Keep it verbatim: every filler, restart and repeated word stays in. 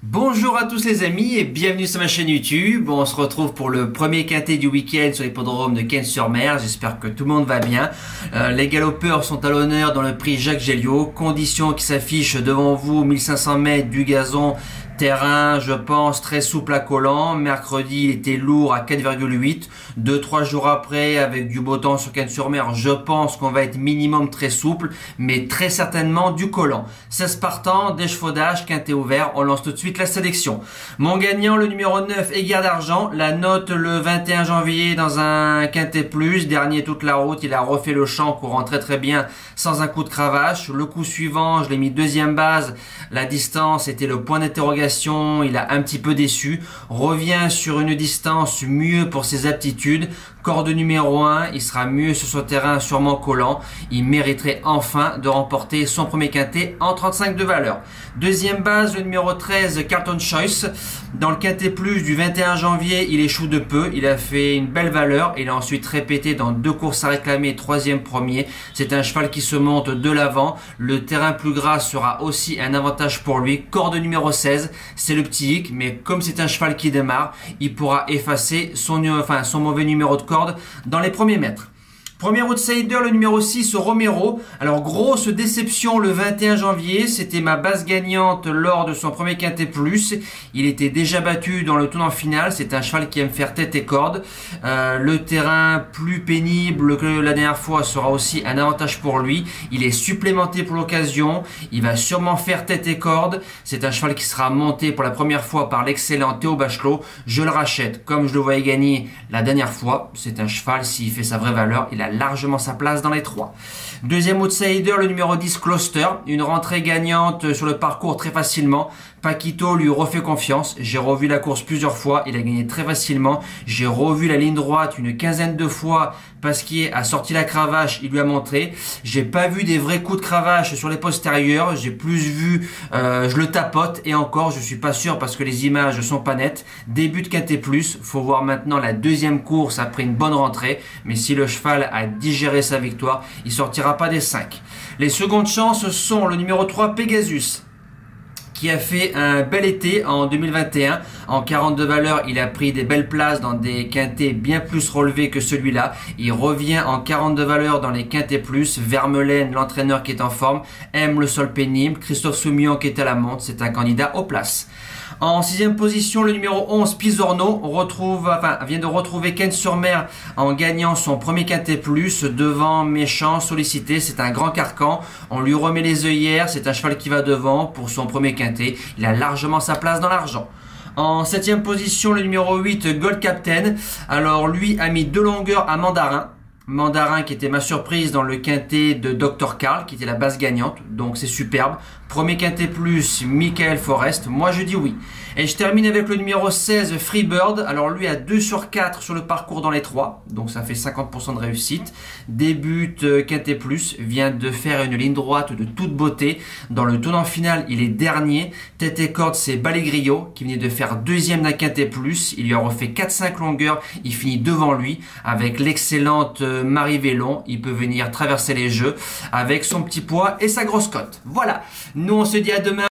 Bonjour à tous les amis et bienvenue sur ma chaîne YouTube. On se retrouve pour le premier quintet du week-end sur l'hippodrome de Cannes-sur-Mer. J'espère que tout le monde va bien. Euh, les galopeurs sont à l'honneur dans le prix Jacques Géliot. Conditions qui s'affichent devant vous, mille cinq cents mètres du gazon. Terrain, je pense, très souple à collant. Mercredi, il était lourd à quatre virgule huit. Deux, trois jours après, avec du beau temps sur Cannes-sur-Mer, je pense qu'on va être minimum très souple, mais très certainement du collant. seize partants, d'échefaudage, quintet ouvert. On lance tout de suite la sélection. Mon gagnant, le numéro neuf, Aiguière d'Argent. La note le vingt et un janvier dans un quintet plus. Dernier toute la route, il a refait le champ courant très très bien sans un coup de cravache. Le coup suivant, je l'ai mis deuxième base. La distance était le point d'interrogation. Il a un petit peu déçu, revient sur une distance mieux pour ses aptitudes, corde numéro un, il sera mieux sur son terrain sûrement collant, il mériterait enfin de remporter son premier quintet en trente-cinq de valeur. Deuxième base, le numéro treize, Carlton Choice, dans le quintet plus du vingt et un janvier, il échoue de peu, il a fait une belle valeur, il a ensuite répété dans deux courses à réclamer, troisième premier, c'est un cheval qui se monte de l'avant, le terrain plus gras sera aussi un avantage pour lui, corde numéro seize, c'est le petit hic, mais comme c'est un cheval qui démarre, il pourra effacer son, enfin, son mauvais numéro de corde dans les premiers mètres. Premier outsider, le numéro six, Romero. Alors, grosse déception le vingt et un janvier. C'était ma base gagnante lors de son premier quintet plus. Il était déjà battu dans le tournant final. C'est un cheval qui aime faire tête et corde. Euh, le terrain plus pénible que la dernière fois sera aussi un avantage pour lui. Il est supplémenté pour l'occasion. Il va sûrement faire tête et corde. C'est un cheval qui sera monté pour la première fois par l'excellent Théo Bachelot. Je le rachète comme je le voyais gagner la dernière fois. C'est un cheval, s'il fait sa vraie valeur, il a largement sa place dans les trois. Deuxième outsider, le numéro dix, Closter. Une rentrée gagnante sur le parcours très facilement. Paquito lui refait confiance. J'ai revu la course plusieurs fois. Il a gagné très facilement. J'ai revu la ligne droite une quinzaine de fois. Pasquier a sorti la cravache. Il lui a montré. J'ai pas vu des vrais coups de cravache sur les postérieurs. J'ai plus vu, euh, je le tapote. Et encore, je suis pas sûr parce que les images sont pas nettes. Début de quintet plus. Faut voir maintenant la deuxième course après une bonne rentrée. Mais si le cheval a digéré sa victoire, il sortira pas des cinq. Les secondes chances sont le numéro trois, Pegasus, qui a fait un bel été en deux mille vingt et un. En quarante de valeur, il a pris des belles places dans des quintets bien plus relevés que celui-là. Il revient en quarante de valeur dans les quintets plus. Vermelaine, l'entraîneur qui est en forme, aime le sol pénible. Christophe Soumillon qui est à la monte, c'est un candidat aux places. En sixième position, le numéro onze, Pisorno, retrouve, enfin, vient de retrouver Cannes-sur-Mer en gagnant son premier quintet plus devant Méchant, sollicité. C'est un grand carcan. On lui remet les œillères. C'est un cheval qui va devant pour son premier quintet. Il a largement sa place dans l'argent. En septième position, le numéro huit, Gold Captain. Alors, lui a mis deux longueurs à Mandarin. Mandarin qui était ma surprise dans le quintet de docteur Karl, qui était la base gagnante, donc c'est superbe. Premier quintet plus, Michael Forest, moi je dis oui. Et je termine avec le numéro seize, Freebird. Alors lui a deux sur quatre sur le parcours dans les trois, donc ça fait cinquante pour cent de réussite. Débute euh, quintet plus, vient de faire une ligne droite de toute beauté. Dans le tournant final, il est dernier. Tête et corde, c'est Balégrio qui venait de faire deuxième d'un quintet plus. Il lui a refait quatre cinq longueurs, il finit devant lui avec l'excellente euh, Marie Vélon. Il peut venir traverser les jeux avec son petit poids et sa grosse cote. Voilà, nous on se dit à demain.